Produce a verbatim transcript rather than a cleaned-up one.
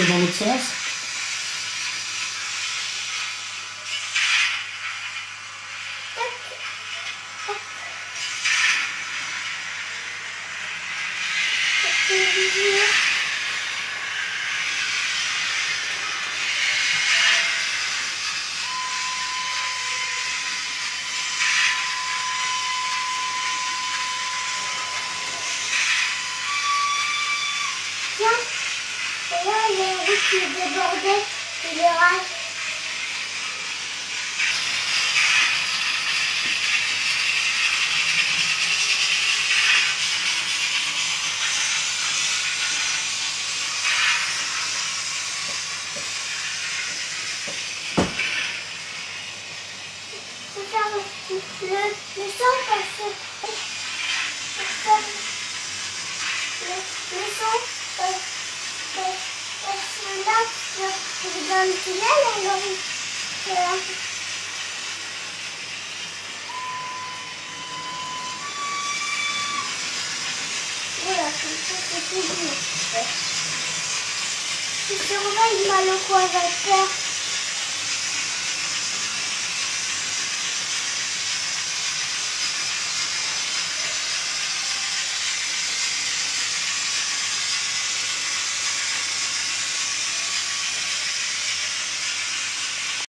passer dans l'autre sens. Tiens, et là il y a une route qui est débordée, et les rails. Faut faire le, le, le son parce que le, le son euh, euh, parce que là je dans le tunnel alors euh, voilà, comme ça c'est tout bien. Je surveille mal le coin de terre.